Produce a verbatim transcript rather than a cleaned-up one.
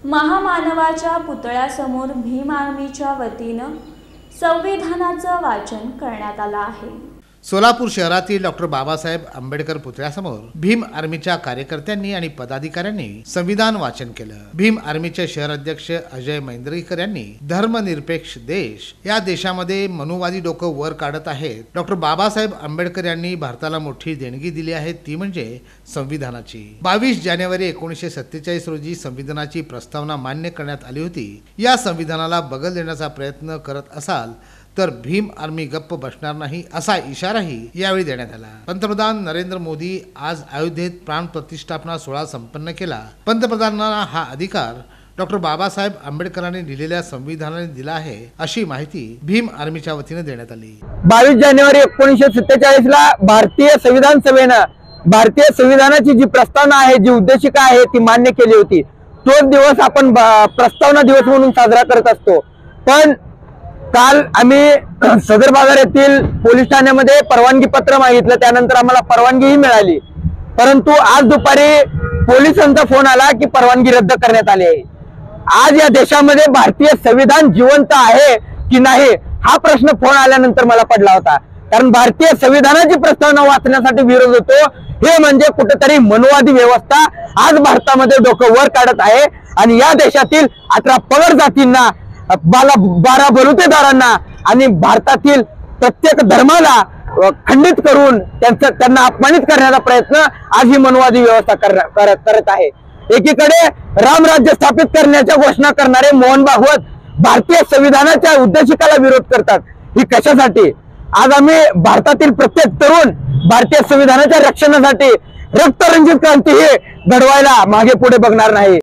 महामानवाच्या पुतळ्यासमोर भीम आर्मीच्या वतीनं संविधानाचं वाचन करण्यात आलं आहे। सोलापूर शहरातील डॉक्टर बाबासाहेब आंबेडकर पुतळ्यासमोर भीम आर्मीच्या कार्यकर्त्यांनी आणि पदाधिकाऱ्यांनी संविधान वाचन केलं। भीम आर्मीचे शहर अध्यक्ष अजय मैंद्रीकर यांनी धर्मनिरपेक्ष देश या देशामध्ये मनुवादी डोकं वर काढत आहेत। डॉक्टर बाबासाहेब आंबेडकर यांनी भारताला मोठी देणगी दिली आहे, ती म्हणजे संविधानाची। बावीस जानेवारी एकोणीसशे सत्तेचाळीस रोजी संविधानाची प्रस्तावना मान्य करण्यात आली होती। या संविधानाला बगल देण्याचा प्रयत्न करत असाल तर भीम आर्मी गप्प बसणार नाही असा इशाराही यावेळी देण्यात आला। पंतप्रधान नरेंद्र मोदी आज अयोध्येत प्राण प्रतिष्ठापना सोहळा संपन्न केला। पंतप्रधानांना हा अधिकार डॉक्टर बाबासाहेब आंबेडकरांनी दिलेल्या संविधानाने दिला आहे, अशी माहिती भीम आर्मीच्या वतीने देण्यात आली। बावीस जानेवारी एकोणीसशे सत्तेचाळीस ला भारतीय संविधान सभेनं भारतीय संविधानाची जी प्रस्तावना आहे, जी उद्देशिका आहे, ती मान्य केली होती। तोच दिवस आपण प्रस्तावना दिवस म्हणून साजरा करत असतो। पण काल आम्ही सदर बाजार येथील पोलीस ठाण्यामध्ये परवानगी पत्र मागितलं, त्यानंतर आम्हाला परवानगीही मिळाली। परंतु आज दुपारी पोलिसांचा फोन आला की परवानगी रद्द करण्यात आली आहे। आज या देशामध्ये भारतीय संविधान जिवंत आहे की नाही हा प्रश्न फोन आल्यानंतर मला पडला होता। कारण भारतीय संविधानाची प्रस्तावना वाचण्यासाठी विरोध होतो, हे म्हणजे कुठेतरी मनुवादी व्यवस्था आज भारतामध्ये डोकं वर काढत आहे आणि या देशातील अठरा पगड जातींना, बाला बारा बलुतेदारांना आणि भारतातील प्रत्येक धर्माला खंडित करून त्यांचं त्यांना अपमानित करण्याचा प्रयत्न आज ही मनुवादी व्यवस्था करत आहे। एकीकडे रामराज्य स्थापित करण्याच्या घोषणा करणारे मोहन भागवत भारतीय संविधानाच्या उद्देशिकाला विरोध करतात। ही कशासाठी? आज आम्ही भारतातील प्रत्येक तरुण भारतीय संविधानाच्या रक्षणासाठी रक्तरंजित क्रांती ही घडवायला मागे पुढे बघणार नाही।